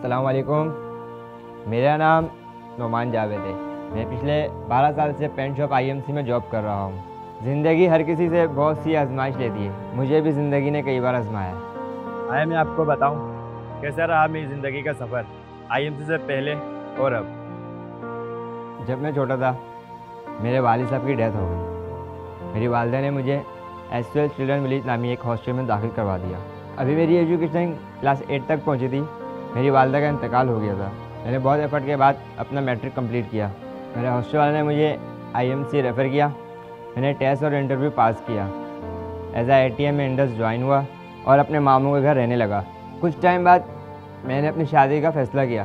अस्सलाम वालेकुम। मेरा नाम नोमान जावेद है। मैं पिछले 12 साल से पेंट शॉप आईएमसी में जॉब कर रहा हूँ। ज़िंदगी हर किसी से बहुत सी आजमाइश लेती है, मुझे भी ज़िंदगी ने कई बार आजमाया है। आए मैं आपको बताऊं कैसा रहा मेरी ज़िंदगी का सफ़र आईएमसी से पहले और अब। जब मैं छोटा था मेरे वालिद साहब की डेथ हो गई। मेरी वालदा ने मुझे एसएल चिल्ड्रन विलेज नामी एक हॉस्टल में दाखिल करवा दिया। अभी मेरी एजुकेशन क्लास 8 तक पहुंची थी, मेरी वालदा का इंतकाल हो गया था। मैंने बहुत एफर्ट के बाद अपना मैट्रिक कंप्लीट किया। मेरे हॉस्टल वाले ने मुझे आईएमसी रेफ़र किया। मैंने टेस्ट और इंटरव्यू पास किया। एज आ ATM में इंडस ज्वाइन हुआ और अपने मामू के घर रहने लगा। कुछ टाइम बाद मैंने अपनी शादी का फ़ैसला किया,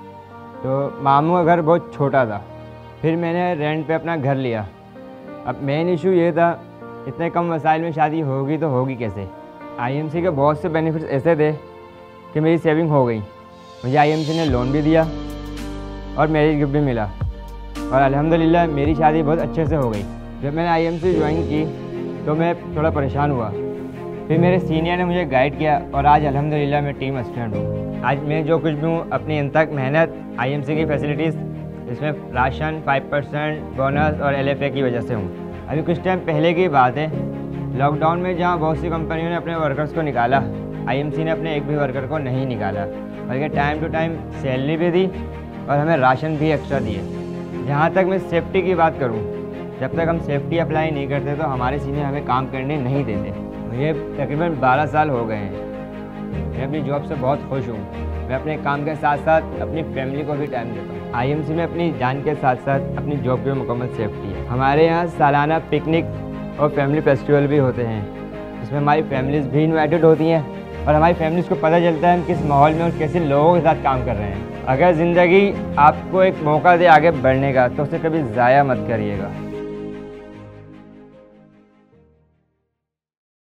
तो मामू का घर बहुत छोटा था। फिर मैंने रेंट पे अपना घर लिया। अब मेन इशू ये था, इतने कम वसाइल में शादी होगी तो होगी कैसे। आईएमसी के बहुत से बेनिफिट्स ऐसे थे कि मेरी सेविंग हो गई। मुझे आईएमसी ने लोन भी दिया और मैरिज गिफ्ट भी मिला और अल्हम्दुलिल्लाह मेरी शादी बहुत अच्छे से हो गई। जब मैंने आईएमसी ज्वाइन की तो मैं थोड़ा परेशान हुआ, फिर मेरे सीनियर ने मुझे गाइड किया और आज अल्हम्दुलिल्लाह मैं टीम असिस्टेंट हूँ। आज मैं जो कुछ भी हूँ अपनी इन तक मेहनत, आईएमसी की फैसिलिटीज़, इसमें राशन 5% बोनस और LFA की वजह से हूँ। अभी कुछ टाइम पहले की बात है, लॉकडाउन में जहाँ बहुत सी कंपनियों ने अपने वर्कर्स को निकाला, आईएमसी ने अपने एक भी वर्कर को नहीं निकाला, बल्कि टाइम टू टाइम सैलरी भी दी और हमें राशन भी एक्स्ट्रा दिए। जहाँ तक मैं सेफ्टी की बात करूँ, जब तक हम सेफ्टी अप्लाई नहीं करते तो हमारे सीनियर हमें काम करने नहीं देते। मुझे तकरीबन 12 साल हो गए हैं। मैं अपनी जॉब से बहुत खुश हूँ। मैं अपने काम के साथ साथ अपनी फैमिली को भी टाइम देता हूँ। आईएमसी में अपनी जान के साथ साथ अपनी जॉब की मुकम्मल सेफ्टी है। हमारे यहाँ सालाना पिकनिक और फैमिली फेस्टिवल भी होते हैं, जिसमें हमारी फैमिलीज़ भी इन्वाइटेड होती हैं और हमारी फैमिलीज़ को पता चलता है हम किस माहौल में और कैसे लोगों के साथ काम कर रहे हैं। अगर ज़िंदगी आपको एक मौका दे आगे बढ़ने का तो उसे कभी ज़ाया मत करिएगा।